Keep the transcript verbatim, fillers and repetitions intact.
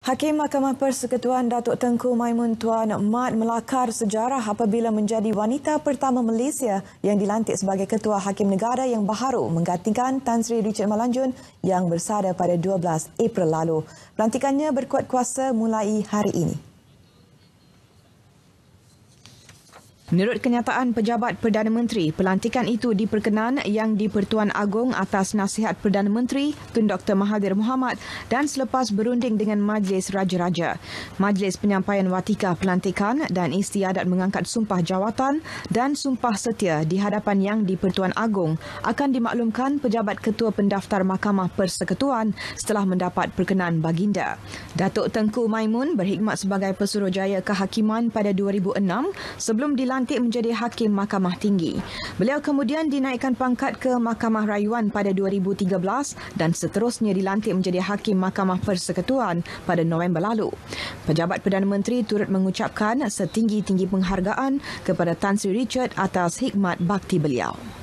Hakim Mahkamah Persekutuan Datuk Tengku Maimun Tuan Mat melakar sejarah apabila menjadi wanita pertama Malaysia yang dilantik sebagai Ketua Hakim Negara yang baharu menggantikan Tan Sri Richard Malanjun yang bersada pada dua belas April lalu. Pelantikannya berkuat kuasa mulai hari ini. Menurut kenyataan Pejabat Perdana Menteri, pelantikan itu diperkenan Yang di-Pertuan Agong atas nasihat Perdana Menteri Tun Doktor Mahathir Mohamad dan selepas berunding dengan Majlis Raja-Raja. Majlis Penyampaian Watika Pelantikan dan Istiadat mengangkat sumpah jawatan dan sumpah setia di hadapan Yang di-Pertuan Agong akan dimaklumkan Pejabat Ketua Pendaftar Mahkamah Persekutuan setelah mendapat perkenan baginda. Datuk Tengku Maimun berkhidmat sebagai Pesuruhjaya Kehakiman pada dua ribu enam sebelum dilantik menjadi Hakim Mahkamah Tinggi. Beliau kemudian dinaikkan pangkat ke Mahkamah Rayuan pada dua ribu tiga belas dan seterusnya dilantik menjadi Hakim Mahkamah Persekutuan pada November lalu. Pejabat Perdana Menteri turut mengucapkan setinggi-tinggi penghargaan kepada Tan Sri Richard atas hikmat bakti beliau.